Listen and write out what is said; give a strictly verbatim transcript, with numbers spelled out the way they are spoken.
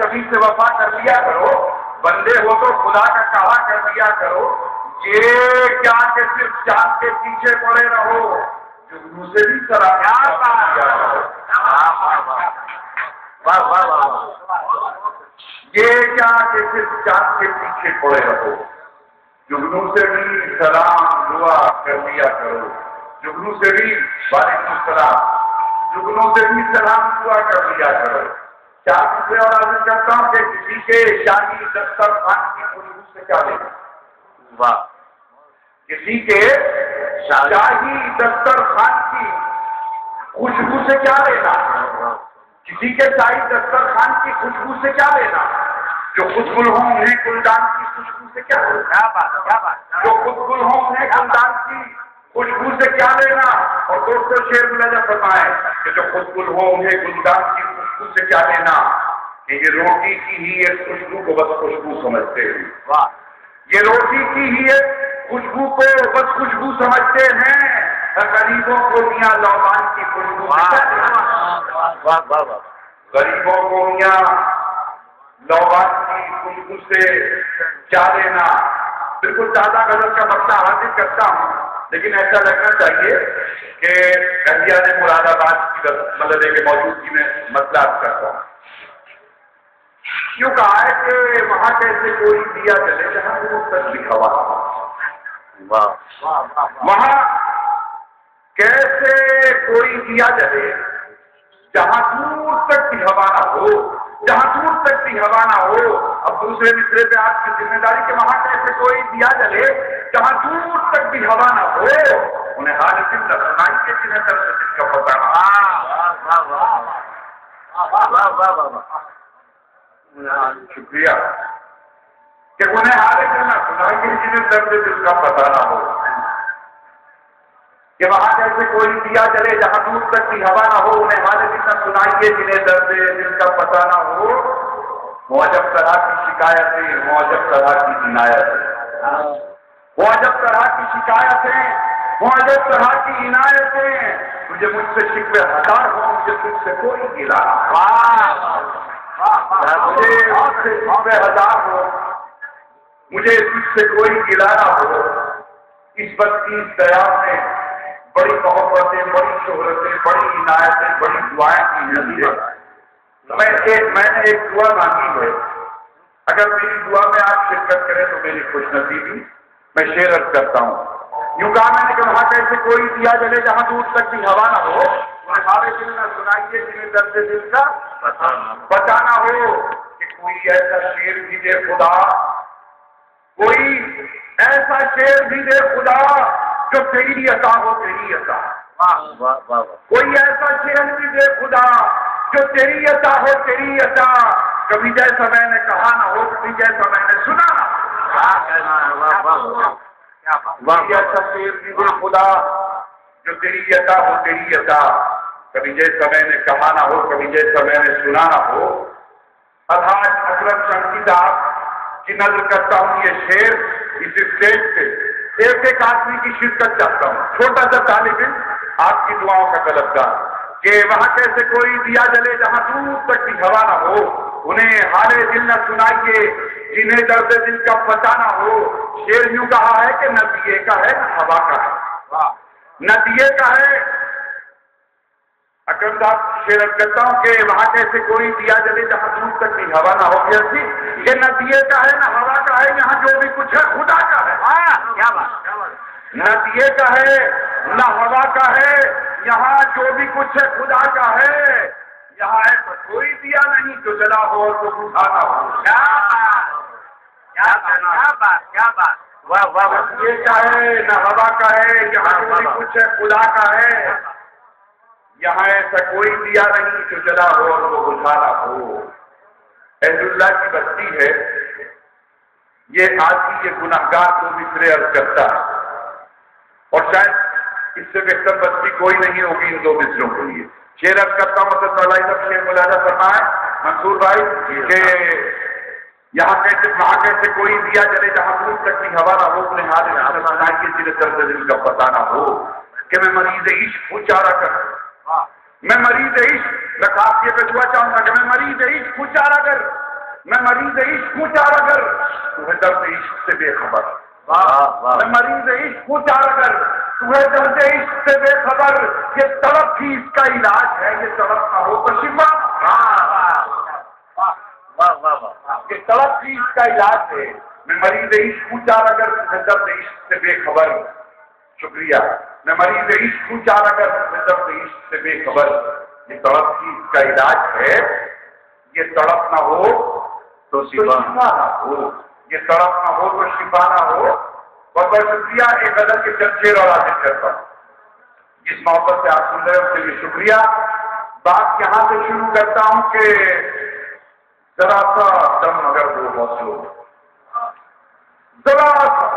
کبھی سے وفا کر لیا کرو، بندے ہو تو خدا کا کہا کر دیا کرو، یہ کیا کہ صرف چاند کے پیچھے پڑے رہو، جگنو سے بھی سلام کیا کرو۔ یہ کیا کہ صرف چاند کے پیچھے پڑے رہو، جگنو سے بھی سلام دعا کر دیا کرو، جگنو سے بھی وعلیکم السلام، جگنو سے بھی سلام دعا کر دیا کرو۔ چار سے اور عرض کرتا ہوں کہ کسی کے شاہی دسترخوان کی خوشبو سے کیا لینا، واہ، کسی کے شاہی دسترخوان کی خوشبو سے کیا لینا، کسی کے شاہی دسترخوان کی خوشبو سے کیا لینا، جو خود گل ہوں انہیں گلدان کی خوشبو سے کیا لینا، کیا بات کیا بات، جو خود گل ہوں انہیں گلدان کی خوشبو سے کیا لینا۔ اور دوستو شعر ملاحظہ فرمائے کہ جو خود گل ہو انہیں گلدان کی خوشبو سے کیا لینا، کہ یہ روٹی کی ہی ایک خوشبو کو بس خوشبو سمجھتے ہیں، واہ، یہ روٹی کی ہی ایک خوشبو کو بس خوشبو سمجھتے ہیں، غریبوں کو میاں لوبان کی خوشبو سے کیا لینا، غریبوں کو میاں لوبان کی خوشبو سے کیا لینا۔ بالکل تازہ غزل کا مسئلہ حاصل کرتا ہوں، لیکن ایسا لگنا چاہیے کہ اہلیہ مراد آباد کی مطلب ہے کہ موجودگی میں مسئلہ کرتا ہوں۔ کیوں کہا ہے کہ وہاں کیسے کوئی دیا جلے جہاں دور تک بھی ہوا، وہاں کیسے کوئی دیا جلے جہاں دور تک بھی ہوا نہ ہو، جہاں دور تک بھی ہوا نہ ہو۔ اب دوسرے مصرے پہ آپ کی ذمہ داری کہ وہاں کیسے کوئی دیا جلے جہاں دور تک بھی ہوا نہ ہو، انہیں حال دل نہ سنائی کے جنہیں درد دل کا پتہ نہ ہو۔ شکریہ کہ انہیں حال دل نہ سنائی کے جنہیں درد دل کا پتہ نہ ہو، کہ وہاں جیسے کوئی دیا جلے جہاں دور تک کی ہوا نہ ہو، انہیں حال دل نہ سنائیے جنہیں درد دل کا پتہ نہ ہو۔ معجب طرح کی شکایتیں، معجب طرح کی عنایتیں، معجب طرح کی شکایتیں، معجب طرح کی عنایتیں، مجھے مجھ سے شکوے ہزار ہو، مجھے تجھ سے کوئی گلا نہ، مجھے مجھ سے شکوے ہزار ہو، مجھے تجھ سے کوئی گلا نہ ہو۔ اس بدتیز دیار نے بڑی محبتیں، بڑی شہرتیں، بڑی عنایتیں، بڑی دعائیں کی ہیں۔ میں ایک میں نے ایک دعا مانگی ہے، اگر میری دعا میں آپ شرکت کریں تو میری خوش نصیبی، میں شعر عرض کرتا ہوں۔ یوں کہا میں نے کہ وہاں کیسے کوئی دیا جلے جہاں دور تک بھی ہوا نہ ہو، ہمارے دل نہ سنائیے جنہیں درد دل کا بچانا ہو، کہ کوئی ایسا شعر بھی دے خدا، کوئی ایسا شعر بھی دے خدا جو تیری عطا ہو، تیری عطا، کوئی ایسا شعر بھی دے خدا جو تیری عطا ہو، تیری عطا، کبھی جیسا میں نے کہا نہ ہو، کبھی جیسا میں نے سنا نہ ہو، ایسا شعر بھی دے خدا جو تیری عطا ہو، تیری عطا، کبھی جیسا میں نے کہا نہ ہو، کبھی جیسا میں نے سنا نہ ہو۔ الحاج اکرم شمسی صاحب کی نظر کرتا ہوں یہ شعر اس اسٹیج پہ ایک ایک آدمی کی شرکت چاہتا ہوں، چھوٹا سا طالب علم آپ کی دعاؤں کا طلبگار، کہ وہاں کیسے کوئی دیا جلے جہاں دور تک کی ہوا نہ ہو، انہیں حال دل نہ سنائیے جنہیں درد دل کا پتہ نہ ہو۔ شعر یوں کہا ہے کہ نہ دیے کا ہے نہ ہوا کا ہے، نہ دیے کا ہے۔ اکرم صاحب شعر کرتا ہوں کہ وہاں کیسے کوئی دیا جلے جہاں دور تک کی ہوا نہ ہو، ایسی کہ نہ دیے کا ہے نہ ہوا کا ہے، یہاں جو بھی کچھ ہے خدا کا ہے۔ کیا بات، نہ دیے کا ہے نہ ہوا کا ہے، یہاں جو بھی کچھ ہے خدا کا ہے، یہاں ایسا کوئی دیا نہیں جو جلا ہو اور جو بجھا نہ ہو۔ کیا بات، کیا بات، واہ واہ، نہ دیے کا ہے نہ ہوا کا ہے، یہاں جو بھی کچھ ہے خدا کا ہے، یہاں ایسا کوئی دیا نہیں جو جلا ہو اور وہ بجھا نہ ہو۔ اہل اللہ کی بستی ہے، یہ آدمی یہ گناہگار کو مصرے عرض کرتا ہے، اور شاید اس سے بہتر بستی کوئی نہیں ہوگی ان دو مصروں کے لیے۔ شعر عرض کرتا ہوں حضرت مولائی صاحب شعر ملاحظہ فرمائے منصور بھائی کہ یہاں کیسے وہاں کیسے کوئی دیا جلے جہاں دور تک کی ہوا نہ ہو، اپنے حال میں جنہیں درد دل کا پتہ نہ ہو، کہ میں مریض عشق پچارا کر، میں مریض عشق، میں خاص یہ پہ دعا چاہوں گا کہ میں مریض عشق پچارا کر، میں مریض عشق ہوں چار اگر تو ہے درد عشق سے بے خبر، میں مریض عشق ہوں چار اگر تو ہے درد عشق سے بے خبر، یہ تڑپ ہی اس کا علاج ہے، یہ تڑپ نہ ہو تو شفا، یہ تڑپ ہی اس کا علاج ہے، میں مریض عشق ہوں چار اگر تو ہے درد عشق سے بے خبر، شکریہ، میں مریض عشق ہوں چار اگر تو ہے درد عشق سے بے خبر، یہ تڑپ ہی اس کا علاج ہے، یہ تڑپ نہ ہو تو شفا نہ ہو، یہ تڑپ نہ ہو تو شفا نہ ہو۔ بہت بہت شکریہ، ایک غزل کے چند شعر اور حاصل کرتا ہوں، جس محبت سے آپ سن رہے ہیں اس کے لیے شکریہ۔ بات یہاں سے شروع کرتا ہوں کہ ذرا سا دم اگر وہ حوصلوں ذرا سا